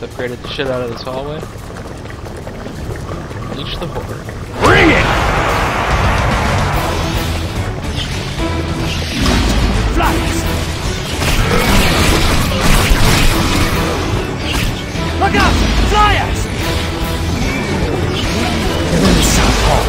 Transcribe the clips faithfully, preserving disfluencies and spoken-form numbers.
upgraded the shit out of this hallway. Unleash the horde. Bring it! Flies! Look out! Flyers! They're in the South Hall.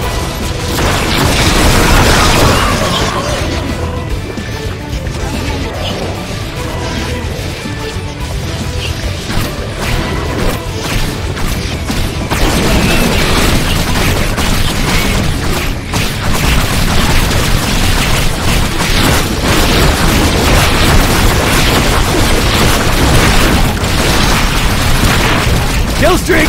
Kill streak!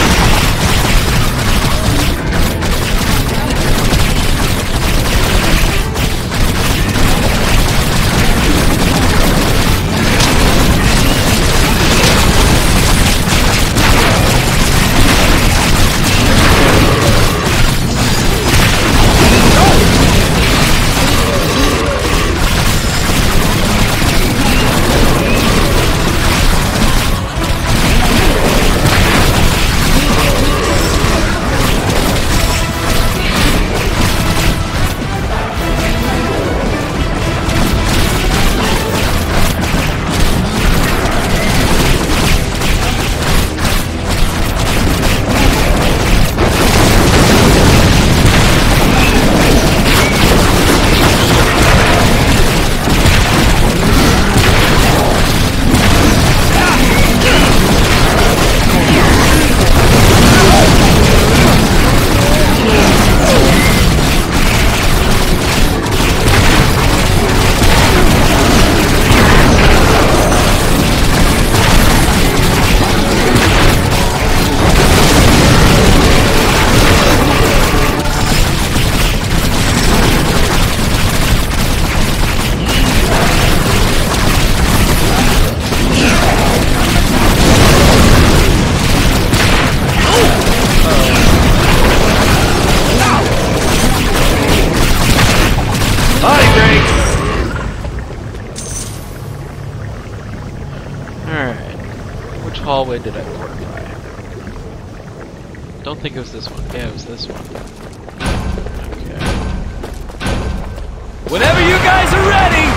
Hallway did I fortify? Don't think it was this one. Yeah, it was this one. Okay. Whenever you guys are ready!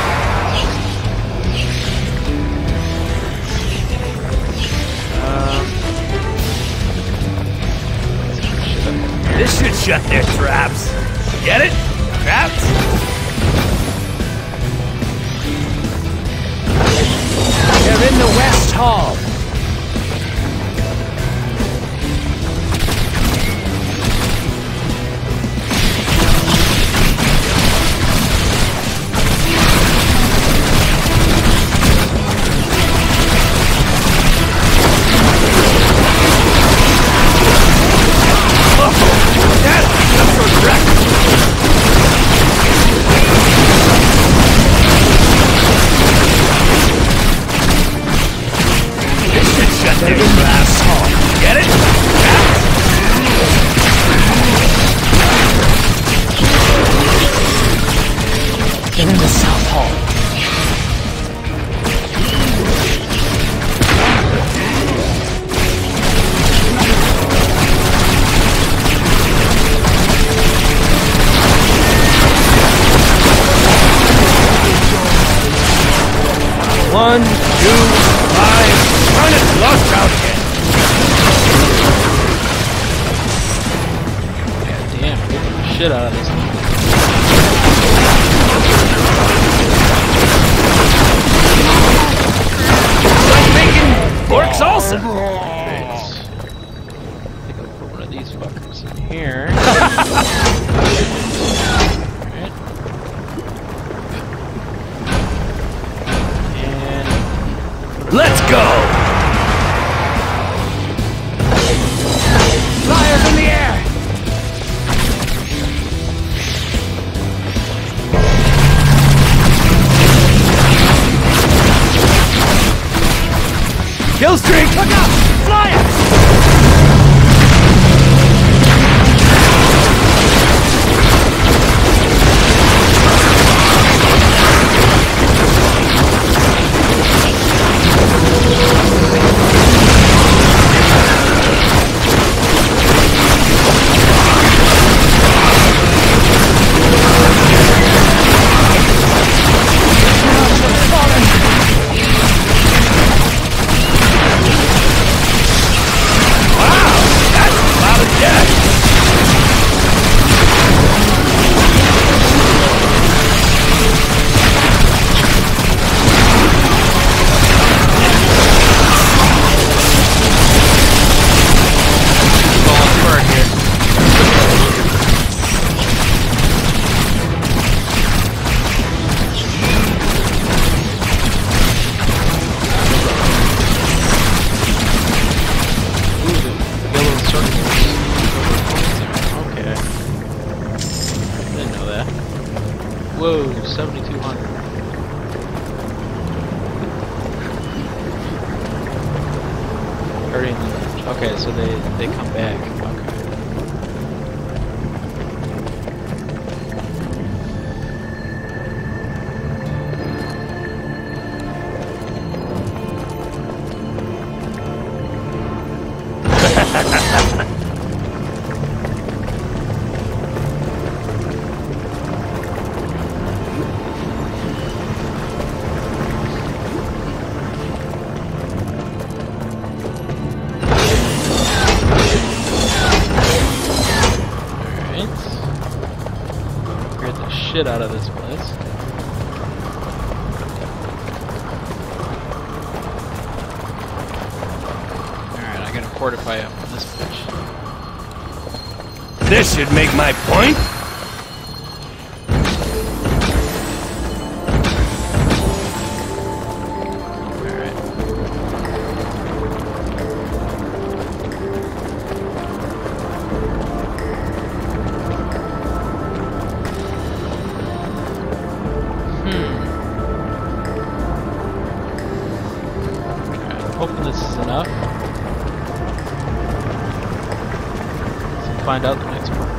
Um, this should shut their traps. Get it? Traps? They're in the West Hall. They're in the South Hall. One, two, five, run it, lost out again. God damn, get the shit out of this one. Orcs also! Great. I think I'll put one of these fuckers in here. Alright. And... let's go! Flyers in the air! Kill streak! Look out! Flyers! Hurting them. Okay, so they, they come back. Okay. Shit out of this place. Alright, I gotta fortify up on this bitch. This should make my point. Hoping this is enough. Let's find out the next part.